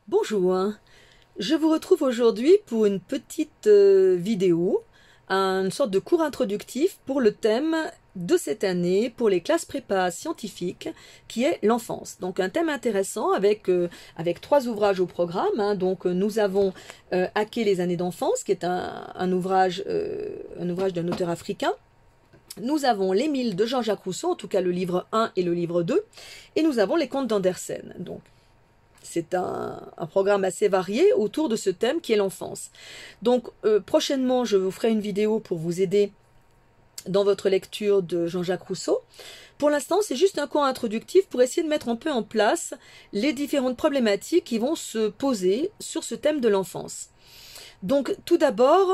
Bonjour, je vous retrouve aujourd'hui pour une petite vidéo, une sorte de cours introductif pour le thème de cette année pour les classes prépa scientifiques qui est l'enfance. Donc un thème intéressant avec 3 ouvrages au programme. Donc nous avons Hacker les années d'enfance qui est un ouvrage d'un auteur africain. Nous avons l'Émile de Jean-Jacques Rousseau, en tout cas le livre 1 et le livre 2, et nous avons les contes d'Andersen. Donc c'est un programme assez varié autour de ce thème qui est l'enfance. Donc prochainement, je vous ferai une vidéo pour vous aider dans votre lecture de Jean-Jacques Rousseau. Pour l'instant, c'est juste un cours introductif pour essayer de mettre un peu en place les différentes problématiques qui vont se poser sur ce thème de l'enfance. Donc tout d'abord,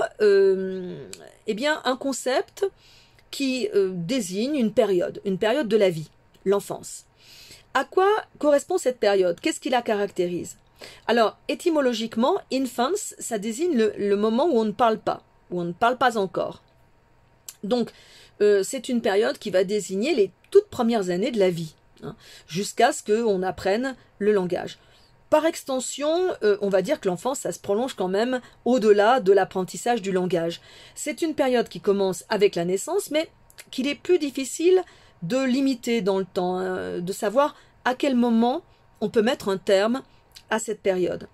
un concept qui désigne une période de la vie, l'enfance. À quoi correspond cette période? Qu'est-ce qui la caractérise? Alors, étymologiquement, infants, ça désigne le moment où on ne parle pas, où on ne parle pas encore. Donc, c'est une période qui va désigner les toutes premières années de la vie, jusqu'à ce qu'on apprenne le langage. Par extension, on va dire que l'enfance, ça se prolonge quand même au-delà de l'apprentissage du langage. C'est une période qui commence avec la naissance, mais qu'il est plus difficile de limiter dans le temps, de savoir à quel moment on peut mettre un terme à cette période.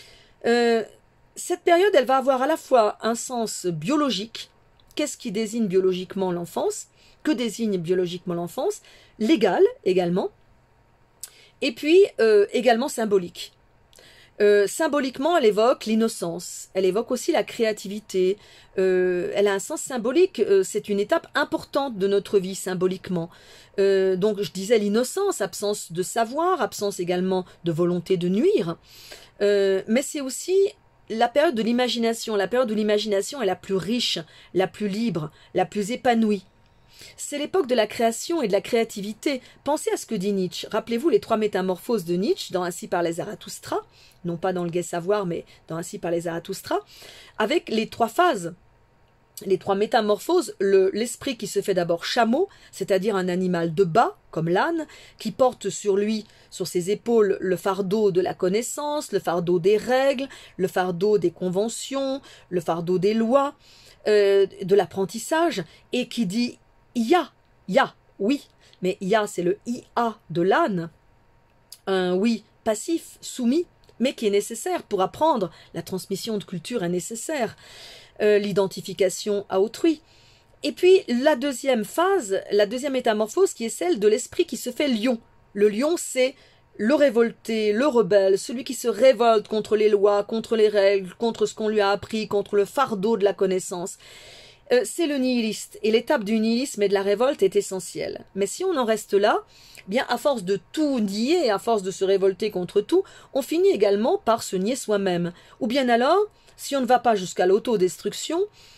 Cette période, elle va avoir à la fois un sens biologique. Qu'est-ce qui désigne biologiquement l'enfance? Que désigne biologiquement l'enfance? Légal également. Et puis également symbolique. Symboliquement, elle évoque l'innocence, elle évoque aussi la créativité, elle a un sens symbolique, c'est une étape importante de notre vie symboliquement. Donc je disais l'innocence, absence de savoir, absence également de volonté de nuire, mais c'est aussi la période de l'imagination, la période où l'imagination est la plus riche, la plus libre, la plus épanouie. C'est l'époque de la création et de la créativité. Pensez à ce que dit Nietzsche. Rappelez-vous les 3 métamorphoses de Nietzsche dans Ainsi parlait Zarathustra, non pas dans le Gai Savoir, mais dans Ainsi parlait Zarathustra, avec les 3 phases, les 3 métamorphoses, l'esprit qui se fait d'abord chameau, c'est-à-dire un animal de bas, comme l'âne, qui porte sur lui, sur ses épaules, le fardeau de la connaissance, le fardeau des règles, le fardeau des conventions, le fardeau des lois, de l'apprentissage, et qui dit Ya, oui, mais ya c'est le ia de l'âne, un oui passif, soumis, mais qui est nécessaire pour apprendre, la transmission de culture est nécessaire, l'identification à autrui. Et puis la deuxième phase, la deuxième métamorphose qui est celle de l'esprit qui se fait lion. Le lion c'est le révolté, le rebelle, celui qui se révolte contre les lois, contre les règles, contre ce qu'on lui a appris, contre le fardeau de la connaissance. C'est le nihiliste, et l'étape du nihilisme et de la révolte est essentielle. Mais si on en reste là, bien à force de tout nier, à force de se révolter contre tout, on finit également par se nier soi-même. Ou bien alors, si on ne va pas jusqu'à l'autodestruction,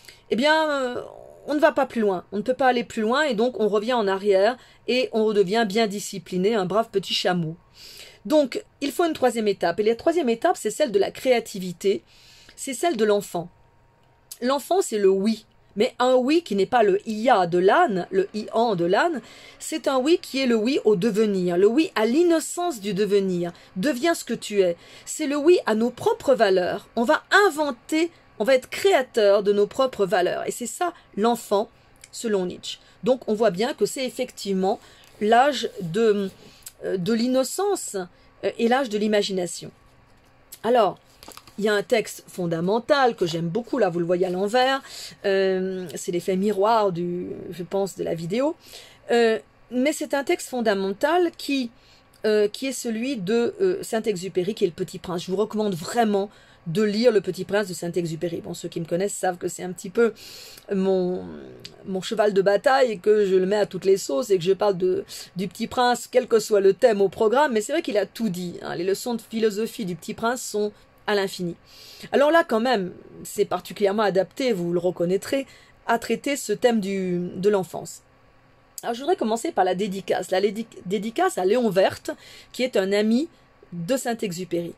on ne va pas plus loin, on ne peut pas aller plus loin, et donc on revient en arrière, et on redevient bien discipliné, un brave petit chameau. Donc, il faut une 3e étape, et la 3e étape, c'est celle de la créativité, c'est celle de l'enfant. L'enfant, c'est le oui. Mais un oui qui n'est pas le ia de l'âne, le ian de l'âne, c'est un oui qui est le oui au devenir, le oui à l'innocence du devenir. Deviens ce que tu es. C'est le oui à nos propres valeurs. On va inventer, on va être créateur de nos propres valeurs. Et c'est ça l'enfant, selon Nietzsche. Donc on voit bien que c'est effectivement l'âge de l'innocence et l'âge de l'imagination. Alors, il y a un texte fondamental que j'aime beaucoup, là vous le voyez à l'envers, c'est l'effet miroir je pense, de la vidéo, mais c'est un texte fondamental qui est celui de Saint-Exupéry, qui est le Petit Prince. Je vous recommande vraiment de lire le Petit Prince de Saint-Exupéry. Bon, ceux qui me connaissent savent que c'est un petit peu mon cheval de bataille et que je le mets à toutes les sauces et que je parle du Petit Prince, quel que soit le thème au programme, mais c'est vrai qu'il a tout dit, hein. Les leçons de philosophie du Petit Prince sont à l'infini. Alors là, quand même, c'est particulièrement adapté, vous le reconnaîtrez, à traiter ce thème de l'enfance. Alors je voudrais commencer par la dédicace. La dédicace à Léon Werth, qui est un ami de Saint-Exupéry.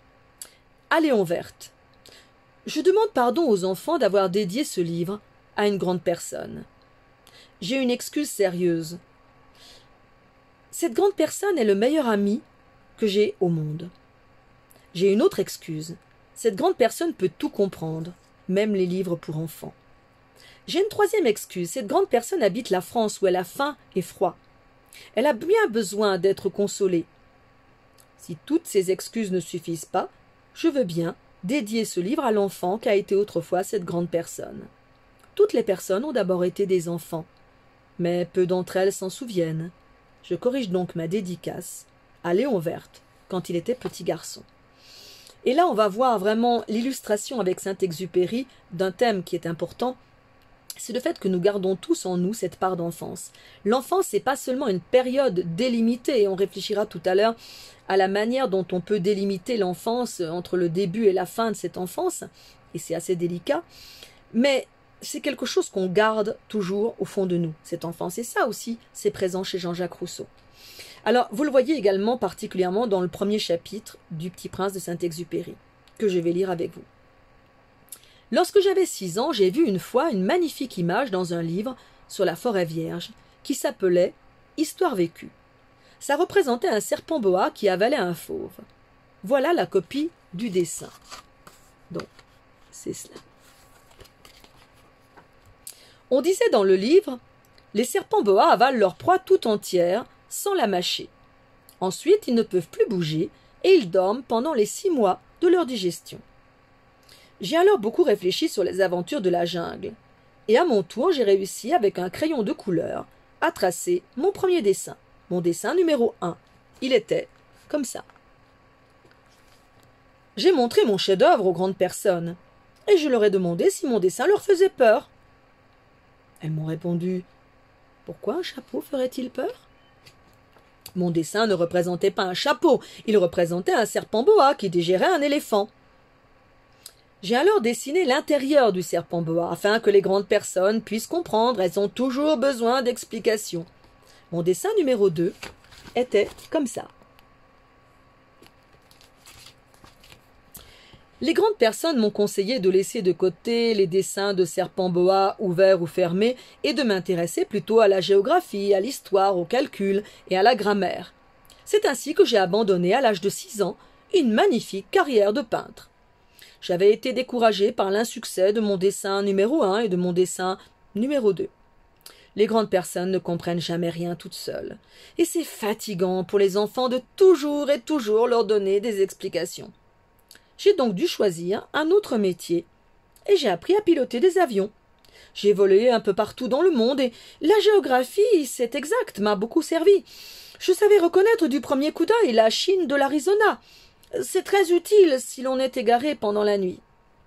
À Léon Werth. Je demande pardon aux enfants d'avoir dédié ce livre à une grande personne. J'ai une excuse sérieuse. Cette grande personne est le meilleur ami que j'ai au monde. J'ai une autre excuse. Cette grande personne peut tout comprendre, même les livres pour enfants. J'ai une troisième excuse. Cette grande personne habite la France où elle a faim et froid. Elle a bien besoin d'être consolée. Si toutes ces excuses ne suffisent pas, je veux bien dédier ce livre à l'enfant qu'a été autrefois cette grande personne. Toutes les personnes ont d'abord été des enfants, mais peu d'entre elles s'en souviennent. Je corrige donc ma dédicace à Léon Verte, quand il était petit garçon. Et là, on va voir vraiment l'illustration avec Saint-Exupéry d'un thème qui est important, c'est le fait que nous gardons tous en nous cette part d'enfance. L'enfance n'est pas seulement une période délimitée, et on réfléchira tout à l'heure à la manière dont on peut délimiter l'enfance entre le début et la fin de cette enfance, et c'est assez délicat, mais c'est quelque chose qu'on garde toujours au fond de nous, cette enfance, et ça aussi, c'est présent chez Jean-Jacques Rousseau. Alors, vous le voyez également particulièrement dans le premier chapitre du Petit Prince de Saint-Exupéry, que je vais lire avec vous. Lorsque j'avais 6 ans, j'ai vu une fois une magnifique image dans un livre sur la forêt vierge qui s'appelait « Histoire vécue ». Ça représentait un serpent boa qui avalait un fauve. Voilà la copie du dessin. Donc, c'est cela. On disait dans le livre « Les serpents boa avalent leur proie tout entière sans la mâcher. Ensuite, ils ne peuvent plus bouger et ils dorment pendant les 6 mois de leur digestion. » J'ai alors beaucoup réfléchi sur les aventures de la jungle, et à mon tour j'ai réussi avec un crayon de couleur à tracer mon premier dessin, mon dessin numéro 1. Il était comme ça. J'ai montré mon chef-d'œuvre aux grandes personnes, et je leur ai demandé si mon dessin leur faisait peur. Elles m'ont répondu « Pourquoi un chapeau ferait-il peur ?» Mon dessin ne représentait pas un chapeau, il représentait un serpent boa qui digérait un éléphant. J'ai alors dessiné l'intérieur du serpent boa, afin que les grandes personnes puissent comprendre, elles ont toujours besoin d'explications. Mon dessin numéro 2 était comme ça. Les grandes personnes m'ont conseillé de laisser de côté les dessins de serpents boa ouverts ou fermés et de m'intéresser plutôt à la géographie, à l'histoire, au calcul et à la grammaire. C'est ainsi que j'ai abandonné à l'âge de 6 ans une magnifique carrière de peintre. J'avais été découragée par l'insuccès de mon dessin numéro 1 et de mon dessin numéro 2. Les grandes personnes ne comprennent jamais rien toutes seules, et c'est fatigant pour les enfants de toujours et toujours leur donner des explications. J'ai donc dû choisir un autre métier, et j'ai appris à piloter des avions. J'ai volé un peu partout dans le monde, et la géographie, c'est exact, m'a beaucoup servi. Je savais reconnaître du premier coup d'œil la Chine de l'Arizona. C'est très utile si l'on est égaré pendant la nuit.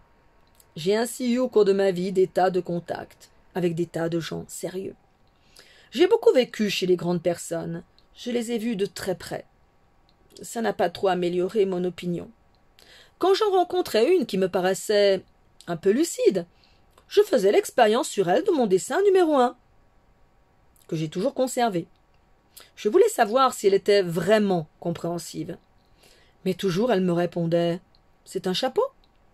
J'ai ainsi eu au cours de ma vie des tas de contacts avec des tas de gens sérieux. J'ai beaucoup vécu chez les grandes personnes. Je les ai vues de très près. Ça n'a pas trop amélioré mon opinion. Quand j'en rencontrais une qui me paraissait un peu lucide, je faisais l'expérience sur elle de mon dessin numéro 1, que j'ai toujours conservé. Je voulais savoir si elle était vraiment compréhensive. Mais toujours elle me répondait « C'est un chapeau ?»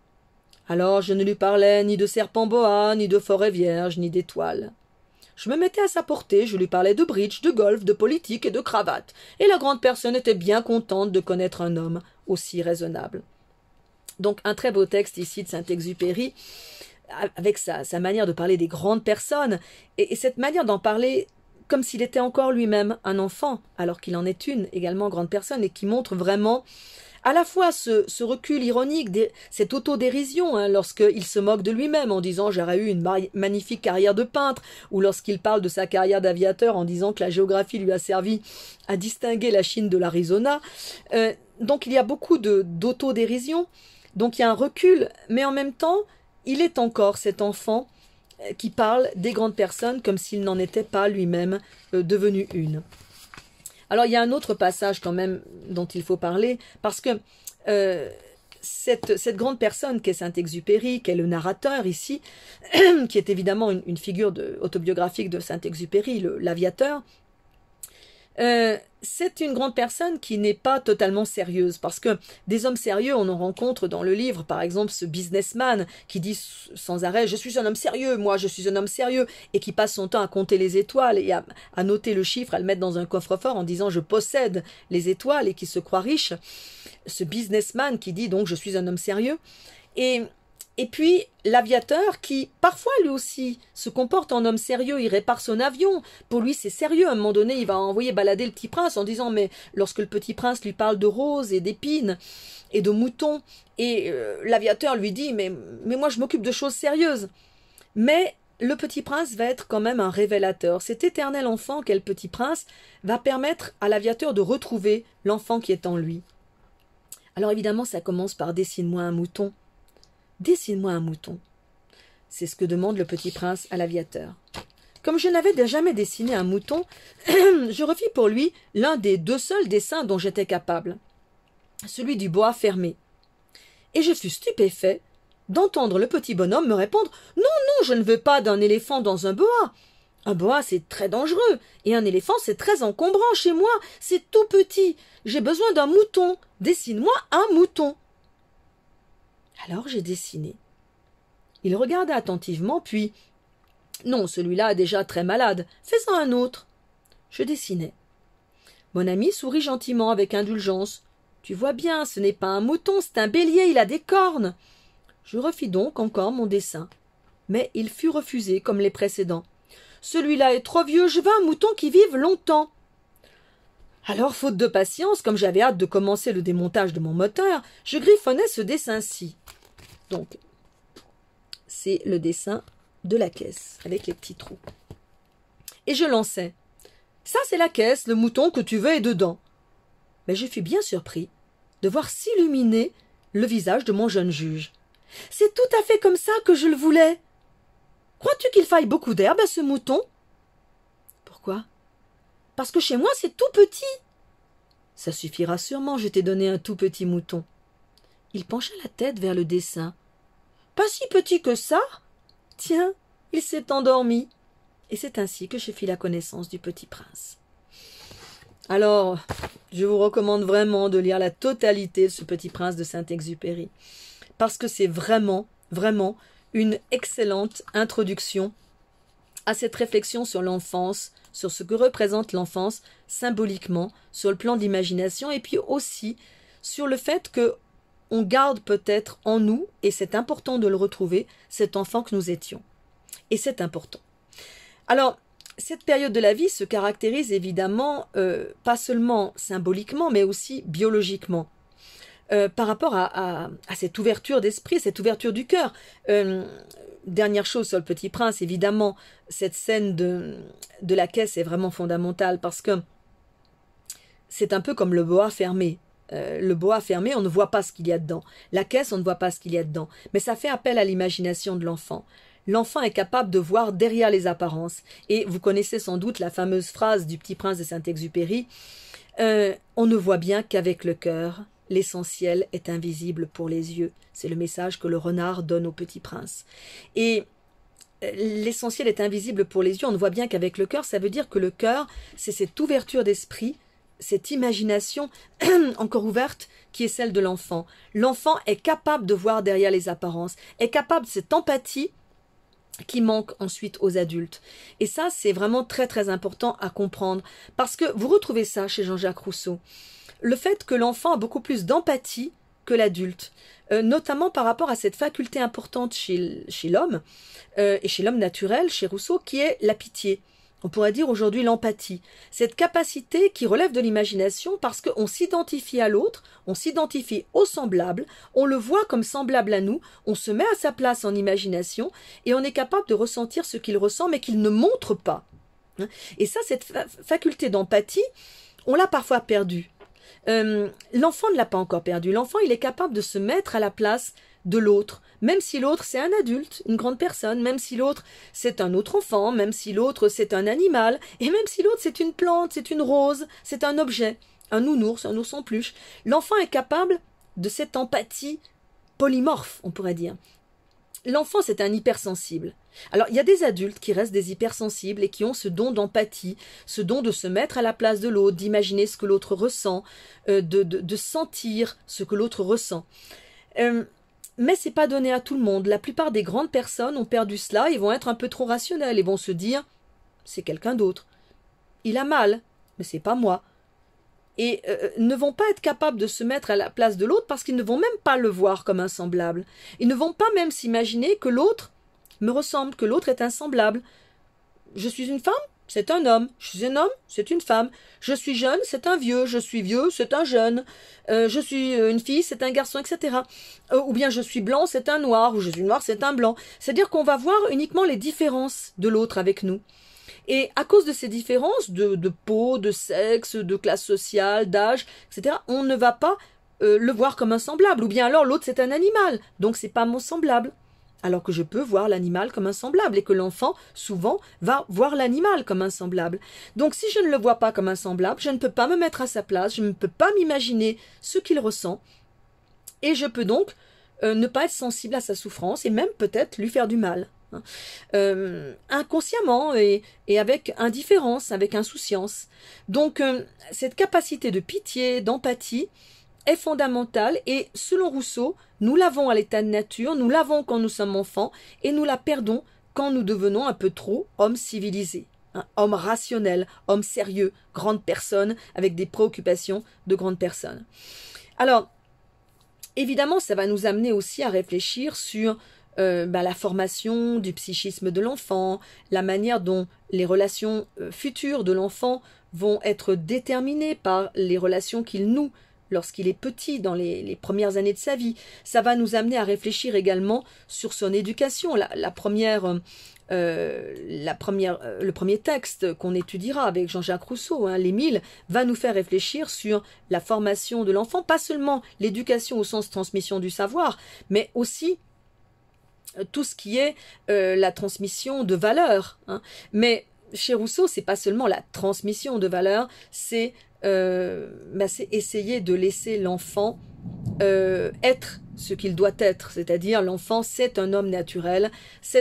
Alors je ne lui parlais ni de serpent boa, ni de forêt vierge, ni d'étoiles. Je me mettais à sa portée, je lui parlais de bridge, de golf, de politique et de cravate, et la grande personne était bien contente de connaître un homme aussi raisonnable. Donc un très beau texte ici de Saint-Exupéry, avec sa manière de parler des grandes personnes, et cette manière d'en parler comme s'il était encore lui-même un enfant, alors qu'il en est une également grande personne, et qui montre vraiment à la fois ce recul ironique, cette autodérision, lorsqu'il se moque de lui-même en disant « j'aurais eu une magnifique carrière de peintre », ou lorsqu'il parle de sa carrière d'aviateur en disant que la géographie lui a servi à distinguer la Chine de l'Arizona. Donc il y a beaucoup d'autodérision, donc il y a un recul, mais en même temps, il est encore cet enfant qui parle des grandes personnes comme s'il n'en était pas lui-même devenu une. Alors il y a un autre passage quand même dont il faut parler, parce que cette grande personne qu'est Saint-Exupéry, qui est le narrateur ici, qui est évidemment une figure autobiographique de Saint-Exupéry, l'aviateur, C'est une grande personne qui n'est pas totalement sérieuse, parce que des hommes sérieux, on en rencontre dans le livre, par exemple ce businessman qui dit sans arrêt « je suis un homme sérieux, moi je suis un homme sérieux », et qui passe son temps à compter les étoiles et à noter le chiffre, à le mettre dans un coffre-fort en disant « je possède les étoiles » et qui se croit riche. Ce businessman qui dit donc « je suis un homme sérieux ». Et puis l'aviateur qui, parfois lui aussi, se comporte en homme sérieux, il répare son avion. Pour lui, c'est sérieux. À un moment donné, il va envoyer balader le petit prince en disant « mais lorsque le petit prince lui parle de roses et d'épines et de moutons, et l'aviateur lui dit « mais moi je m'occupe de choses sérieuses ». Mais le petit prince va être quand même un révélateur. Cet éternel enfant qu'est le petit prince va permettre à l'aviateur de retrouver l'enfant qui est en lui. Alors évidemment, ça commence par « dessine-moi un mouton ». Dessine-moi un mouton. C'est ce que demande le petit prince à l'aviateur. Comme je n'avais jamais dessiné un mouton, je refis pour lui l'un des 2 seuls dessins dont j'étais capable, celui du boa fermé. Et je fus stupéfait d'entendre le petit bonhomme me répondre « Non, non, je ne veux pas d'un éléphant dans un boa. Un boa, c'est très dangereux, et un éléphant, c'est très encombrant chez moi, c'est tout petit. J'ai besoin d'un mouton. Dessine-moi un mouton. » Alors j'ai dessiné. Il regarda attentivement, puis « Non, celui-là est déjà très malade. Fais-en un autre. » Je dessinai. Mon ami sourit gentiment avec indulgence. « Tu vois bien, ce n'est pas un mouton, c'est un bélier, il a des cornes. » Je refis donc encore mon dessin. Mais il fut refusé comme les précédents. « Celui-là est trop vieux, je veux un mouton qui vive longtemps. » Alors, faute de patience, comme j'avais hâte de commencer le démontage de mon moteur, je griffonnais ce dessin-ci. Donc, c'est le dessin de la caisse, avec les petits trous. Et je lançais. Ça, c'est la caisse, le mouton que tu veux est dedans. Mais je fus bien surpris de voir s'illuminer le visage de mon jeune juge. C'est tout à fait comme ça que je le voulais. Crois-tu qu'il faille beaucoup d'herbe à ce mouton? Pourquoi? Parce que chez moi, c'est tout petit. Ça suffira sûrement, je t'ai donné un tout petit mouton. Il pencha la tête vers le dessin. Pas si petit que ça. Tiens, il s'est endormi. Et c'est ainsi que je fis la connaissance du petit prince. Alors, je vous recommande vraiment de lire la totalité de ce Petit Prince de Saint-Exupéry, parce que c'est vraiment, vraiment une excellente introduction à cette réflexion sur l'enfance, sur ce que représente l'enfance symboliquement, sur le plan de l'imagination, et puis aussi sur le fait que on garde peut-être en nous, et c'est important de le retrouver, cet enfant que nous étions. Et c'est important. Alors, cette période de la vie se caractérise évidemment pas seulement symboliquement, mais aussi biologiquement. Par rapport à cette ouverture d'esprit, cette ouverture du cœur. Dernière chose sur le Petit Prince, évidemment, cette scène de la caisse est vraiment fondamentale parce que c'est un peu comme le boa fermé. Le boa fermé, on ne voit pas ce qu'il y a dedans. La caisse, on ne voit pas ce qu'il y a dedans. Mais ça fait appel à l'imagination de l'enfant. L'enfant est capable de voir derrière les apparences. Et vous connaissez sans doute la fameuse phrase du Petit Prince de Saint-Exupéry. On ne voit bien qu'avec le cœur, l'essentiel est invisible pour les yeux. C'est le message que le renard donne au Petit Prince. Et l'essentiel est invisible pour les yeux, on ne voit bien qu'avec le cœur, ça veut dire que le cœur, c'est cette ouverture d'esprit, cette imagination encore ouverte qui est celle de l'enfant. L'enfant est capable de voir derrière les apparences, est capable de cette empathie qui manque ensuite aux adultes. Et ça, c'est vraiment très très important à comprendre, parce que vous retrouvez ça chez Jean-Jacques Rousseau. Le fait que l'enfant a beaucoup plus d'empathie que l'adulte, notamment par rapport à cette faculté importante chez l'homme, et chez l'homme naturel, chez Rousseau, qui est la pitié. On pourrait dire aujourd'hui l'empathie. Cette capacité qui relève de l'imagination parce qu'on s'identifie à l'autre, on s'identifie au semblable, on le voit comme semblable à nous, on se met à sa place en imagination et on est capable de ressentir ce qu'il ressent mais qu'il ne montre pas. Et ça, cette faculté d'empathie, on l'a parfois perdue. L'enfant ne l'a pas encore perdu. L'enfant, il est capable de se mettre à la place de l'autre, même si l'autre c'est un adulte, une grande personne, même si l'autre c'est un autre enfant, même si l'autre c'est un animal, et même si l'autre c'est une plante, c'est une rose, c'est un objet, un nounours, un ours en peluche. L'enfant est capable de cette empathie polymorphe, on pourrait dire. l'enfant, c'est un hypersensible. Alors, il y a des adultes qui restent des hypersensibles et qui ont ce don d'empathie, ce don de se mettre à la place de l'autre, d'imaginer ce que l'autre ressent, de sentir ce que l'autre ressent. Mais c'est pas donné à tout le monde. La plupart des grandes personnes ont perdu cela, ils vont être un peu trop rationnels et vont se dire « c'est quelqu'un d'autre. Il a mal, mais c'est pas moi. » Et ne vont pas être capables de se mettre à la place de l'autre parce qu'ils ne vont même pas le voir comme un semblable. Ils ne vont pas même s'imaginer que l'autre me ressemble, que l'autre est un semblable. Je suis une femme, c'est un homme. Je suis un homme, c'est une femme. Je suis jeune, c'est un vieux. Je suis vieux, c'est un jeune. Je suis une fille, c'est un garçon, etc. Ou bien je suis blanc, c'est un noir. Ou je suis noir, c'est un blanc. C'est-à-dire qu'on va voir uniquement les différences de l'autre avec nous. Et à cause de ces différences de peau, de sexe, de classe sociale, d'âge, etc., on ne va pas le voir comme un semblable. Ou bien alors l'autre c'est un animal, donc c'est pas mon semblable. Alors que je peux voir l'animal comme un semblable et que l'enfant, souvent, va voir l'animal comme un semblable. Donc si je ne le vois pas comme un semblable, je ne peux pas me mettre à sa place, je ne peux pas m'imaginer ce qu'il ressent. Et je peux donc ne pas être sensible à sa souffrance et même peut-être lui faire du mal. Inconsciemment et avec indifférence, avec insouciance. Donc cette capacité de pitié, d'empathie est fondamentale et selon Rousseau, nous l'avons à l'état de nature, nous l'avons quand nous sommes enfants et nous la perdons quand nous devenons un peu trop hommes civilisés. Homme rationnel, homme sérieux, grande personne avec des préoccupations de grande personne. Alors, évidemment, ça va nous amener aussi à réfléchir sur la formation du psychisme de l'enfant, la manière dont les relations futures de l'enfant vont être déterminées par les relations qu'il noue lorsqu'il est petit, dans les premières années de sa vie. Ça va nous amener à réfléchir également sur son éducation. Le premier texte qu'on étudiera avec Jean-Jacques Rousseau, les 1000, va nous faire réfléchir sur la formation de l'enfant, pas seulement l'éducation au sens transmission du savoir, mais aussi tout ce qui est la transmission de valeurs. Mais chez Rousseau, c'est pas seulement la transmission de valeurs, c'est essayer de laisser l'enfant être ce qu'il doit être, c'est-à-dire l'enfant c'est un homme naturel,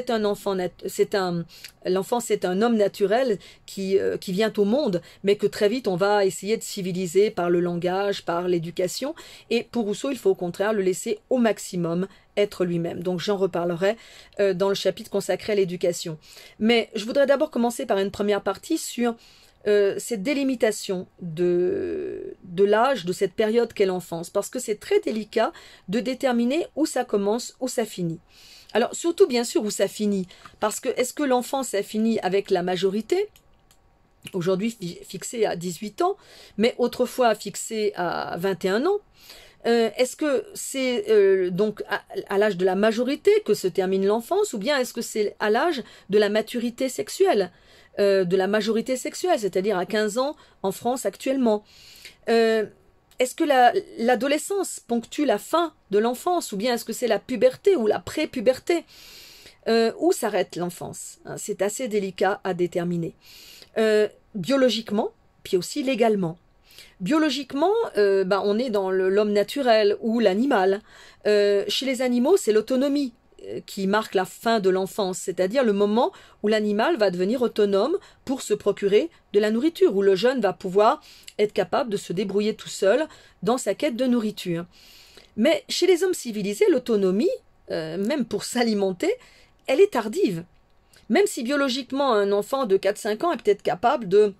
l'enfant c'est un homme naturel qui vient au monde, mais que très vite on va essayer de civiliser par le langage, par l'éducation, et pour Rousseau il faut au contraire le laisser au maximum être lui-même. Donc j'en reparlerai dans le chapitre consacré à l'éducation. Mais je voudrais d'abord commencer par une première partie sur cette délimitation de l'âge, de cette période qu'est l'enfance, parce que c'est très délicat de déterminer où ça commence, où ça finit. Alors surtout bien sûr où ça finit, parce que est-ce que l'enfance ça finit avec la majorité, aujourd'hui fixée à 18 ans, mais autrefois fixée à 21 ans? Est-ce que c'est donc à l'âge de la majorité que se termine l'enfance, ou bien est-ce que c'est à l'âge de la maturité sexuelle, de la majorité sexuelle, c'est-à-dire à 15 ans en France actuellement? Est-ce que l'adolescence ponctue la fin de l'enfance, ou bien est-ce que c'est la puberté ou la pré-puberté? Où s'arrête l'enfance? C'est assez délicat à déterminer. Biologiquement, puis aussi légalement. Biologiquement, on est dans l'homme naturel ou l'animal. Chez les animaux, c'est l'autonomie qui marque la fin de l'enfance, c'est-à-dire le moment où l'animal va devenir autonome pour se procurer de la nourriture, où le jeune va pouvoir être capable de se débrouiller tout seul dans sa quête de nourriture. Mais chez les hommes civilisés, l'autonomie, même pour s'alimenter, elle est tardive. Même si biologiquement un enfant de 4-5 ans est peut-être capable de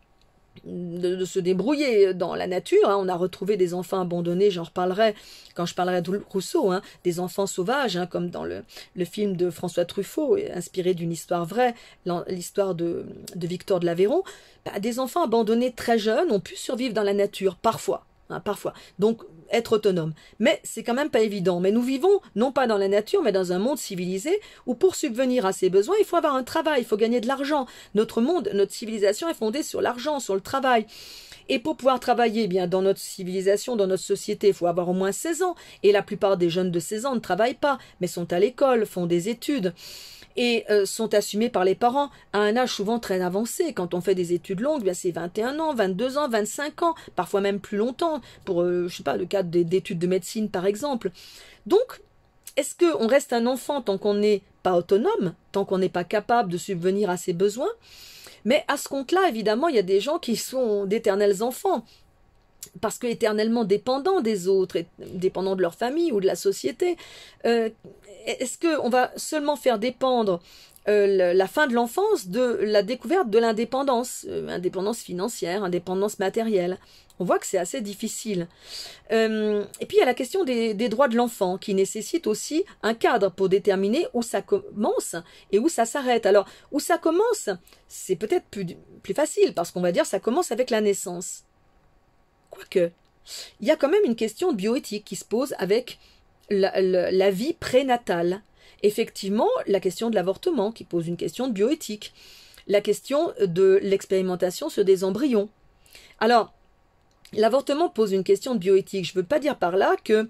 se débrouiller dans la nature. On a retrouvé des enfants abandonnés, j'en reparlerai quand je parlerai de Rousseau, des enfants sauvages, comme dans le film de François Truffaut, inspiré d'une histoire vraie, l'histoire de Victor de l'Aveyron. Des enfants abandonnés très jeunes ont pu survivre dans la nature, parfois. Parfois. Donc, être autonome. Mais c'est quand même pas évident. Mais nous vivons, non pas dans la nature, mais dans un monde civilisé où pour subvenir à ses besoins, il faut avoir un travail, il faut gagner de l'argent. Notre monde, notre civilisation est fondée sur l'argent, sur le travail. Et pour pouvoir travailler bien dans notre civilisation, dans notre société, il faut avoir au moins 16 ans. Et la plupart des jeunes de 16 ans ne travaillent pas, mais sont à l'école, font des études. Et sont assumés par les parents à un âge souvent très avancé. Quand on fait des études longues, c'est 21 ans, 22 ans, 25 ans, parfois même plus longtemps, pour, je sais pas, le cadre d'études de médecine par exemple. Donc, est-ce qu'on reste un enfant tant qu'on n'est pas autonome, tant qu'on n'est pas capable de subvenir à ses besoins? Mais à ce compte-là, évidemment, il y a des gens qui sont d'éternels enfants, parce que éternellement dépendants des autres, dépendants de leur famille ou de la société. Est-ce qu'on va seulement faire dépendre la fin de l'enfance de la découverte de l'indépendance, indépendance financière, indépendance matérielle? On voit que c'est assez difficile. Et puis il y a la question des droits de l'enfant qui nécessite aussi un cadre pour déterminer où ça commence et où ça s'arrête. Alors, où ça commence, c'est peut-être plus facile parce qu'on va dire ça commence avec la naissance. Quoique, il y a quand même une question de bioéthique qui se pose avec la vie prénatale. Effectivement, la question de l'avortement qui pose une question de bioéthique. La question de l'expérimentation sur des embryons. Alors, l'avortement pose une question de bioéthique. Je ne veux pas dire par là que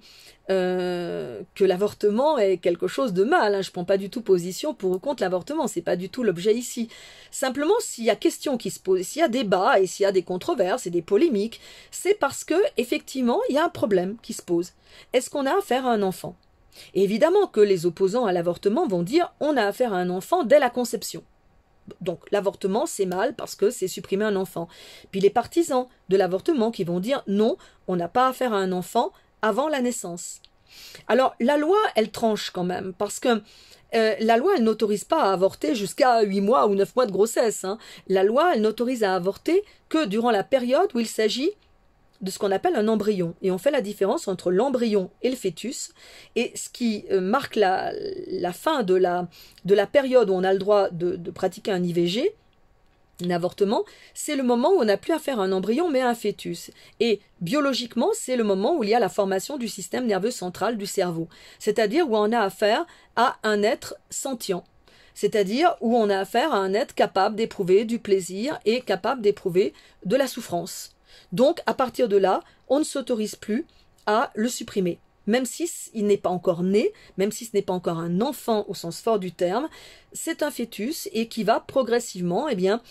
l'avortement est quelque chose de mal. Hein. Je ne prends pas du tout position pour ou contre l'avortement. Ce n'est pas du tout l'objet ici. Simplement, s'il y a question qui se pose, s'il y a débat et s'il y a des controverses et des polémiques, c'est parce que effectivement, il y a un problème qui se pose. Est-ce qu'on a affaire à un enfant? Et évidemment que les opposants à l'avortement vont dire on a affaire à un enfant dès la conception. Donc l'avortement c'est mal parce que c'est supprimer un enfant. Puis les partisans de l'avortement qui vont dire non, on n'a pas affaire à un enfant avant la naissance. Alors la loi elle tranche quand même parce que la loi elle n'autorise pas à avorter jusqu'à 8 mois ou 9 mois de grossesse. Hein. La loi elle n'autorise à avorter que durant la période où il s'agit de ce qu'on appelle un embryon. Et on fait la différence entre l'embryon et le fœtus. Et ce qui marque la fin de la période où on a le droit de pratiquer un IVG, un avortement, c'est le moment où on n'a plus affaire à un embryon mais à un fœtus. Et biologiquement, c'est le moment où il y a la formation du système nerveux central du cerveau. C'est-à-dire où on a affaire à un être sentient. C'est-à-dire où on a affaire à un être capable d'éprouver du plaisir et capable d'éprouver de la souffrance. Donc, à partir de là, on ne s'autorise plus à le supprimer. Même si il n'est pas encore né, même si ce n'est pas encore un enfant au sens fort du terme, c'est un fœtus et qui va progressivement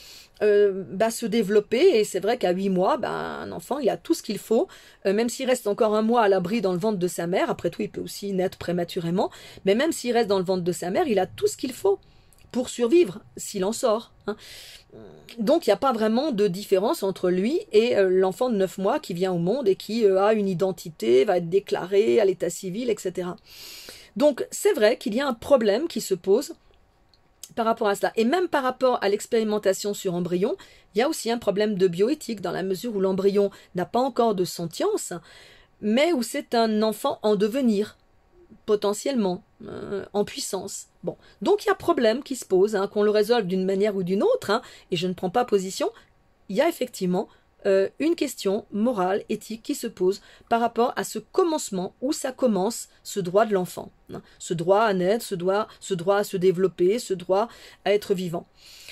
se développer. Et c'est vrai qu'à 8 mois, un enfant, il a tout ce qu'il faut, même s'il reste encore un mois à l'abri dans le ventre de sa mère, après tout, il peut aussi naître prématurément, mais même s'il reste dans le ventre de sa mère, il a tout ce qu'il faut pour survivre, s'il en sort. Hein. Donc il n'y a pas vraiment de différence entre lui et l'enfant de 9 mois qui vient au monde et qui a une identité, va être déclaré à l'état civil, etc. Donc c'est vrai qu'il y a un problème qui se pose par rapport à cela. Et même par rapport à l'expérimentation sur embryon, il y a aussi un problème de bioéthique dans la mesure où l'embryon n'a pas encore de sentience, mais où c'est un enfant en devenir, potentiellement, en puissance. Bon, donc il y a problème qui se pose, hein, qu'on le résolve d'une manière ou d'une autre, hein, et je ne prends pas position, il y a effectivement une question morale, éthique qui se pose par rapport à ce commencement, où ça commence ce droit de l'enfant, hein, ce droit à naître, ce droit à se développer, ce droit à être vivant.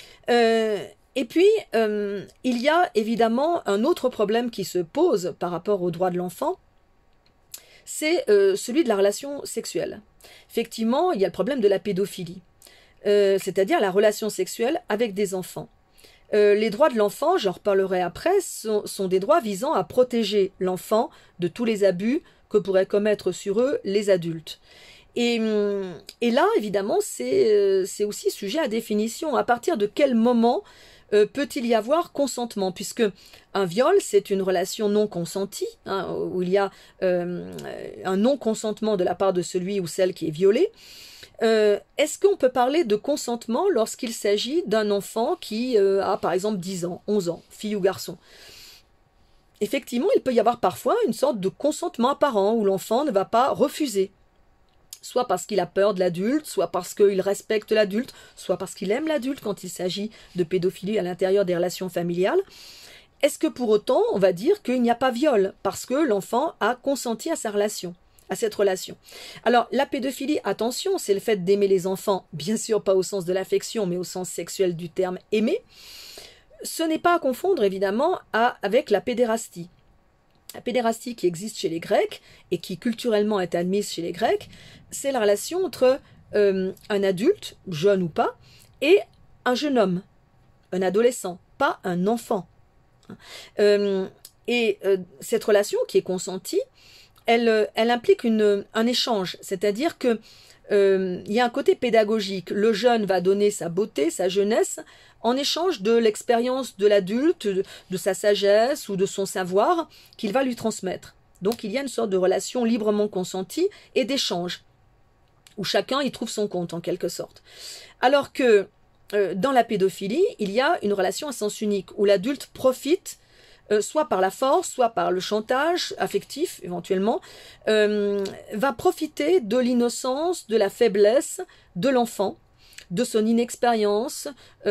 Et puis, il y a évidemment un autre problème qui se pose par rapport au droit de l'enfant, c'est celui de la relation sexuelle. Effectivement, il y a le problème de la pédophilie, c'est-à-dire la relation sexuelle avec des enfants. Les droits de l'enfant, j'en reparlerai après, sont des droits visant à protéger l'enfant de tous les abus que pourraient commettre sur eux les adultes. Et là, évidemment, c'est aussi sujet à définition. À partir de quel moment peut-il y avoir consentement, puisque un viol, c'est une relation non consentie, hein, où il y a un non-consentement de la part de celui ou celle qui est violé. Est-ce qu'on peut parler de consentement lorsqu'il s'agit d'un enfant qui a par exemple 10 ans, 11 ans, fille ou garçon? Effectivement, il peut y avoir parfois une sorte de consentement apparent où l'enfant ne va pas refuser. Soit parce qu'il a peur de l'adulte, soit parce qu'il respecte l'adulte, soit parce qu'il aime l'adulte quand il s'agit de pédophilie à l'intérieur des relations familiales. Est-ce que pour autant, on va dire qu'il n'y a pas viol, parce que l'enfant a consenti à cette relation? Alors, la pédophilie, attention, c'est le fait d'aimer les enfants, bien sûr pas au sens de l'affection, mais au sens sexuel du terme aimer. Ce n'est pas à confondre, évidemment, avec la pédérastie. La pédérastie qui existe chez les Grecs et qui culturellement est admise chez les Grecs, c'est la relation entre un adulte, jeune ou pas, et un jeune homme, un adolescent, pas un enfant. Cette relation qui est consentie, elle implique un échange, c'est-à-dire que il y a un côté pédagogique. Le jeune va donner sa beauté, sa jeunesse, en échange de l'expérience de l'adulte, de sa sagesse ou de son savoir qu'il va lui transmettre. Donc il y a une sorte de relation librement consentie et d'échange, où chacun y trouve son compte en quelque sorte. Alors que dans la pédophilie, il y a une relation à sens unique, où l'adulte profite soit par la force, soit par le chantage affectif éventuellement, va profiter de l'innocence, de la faiblesse de l'enfant, de son inexpérience,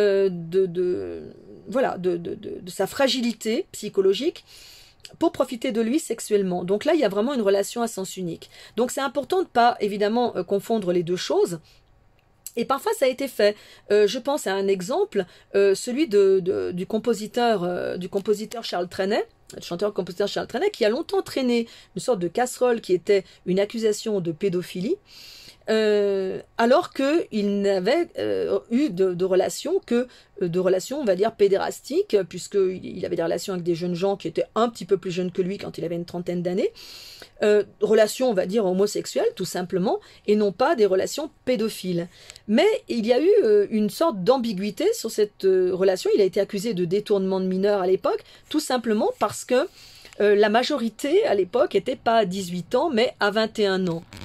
voilà, de sa fragilité psychologique, pour profiter de lui sexuellement. Donc là, il y a vraiment une relation à sens unique. Donc c'est important de ne pas, évidemment, confondre les deux choses. Et parfois, ça a été fait. Je pense à un exemple, celui du compositeur Charles Trenet, le chanteur-compositeur Charles Trenet, qui a longtemps traîné une sorte de casserole qui était une accusation de pédophilie, alors qu'il n'avait eu de relations on va dire, pédérastiques, puisqu'il avait des relations avec des jeunes gens qui étaient un petit peu plus jeunes que lui quand il avait une trentaine d'années, relations, on va dire, homosexuelles, tout simplement, et non pas des relations pédophiles. Mais il y a eu une sorte d'ambiguïté sur cette relation. Il a été accusé de détournement de mineurs à l'époque, tout simplement parce que la majorité, à l'époque, n'était pas à 18 ans, mais à 21 ans.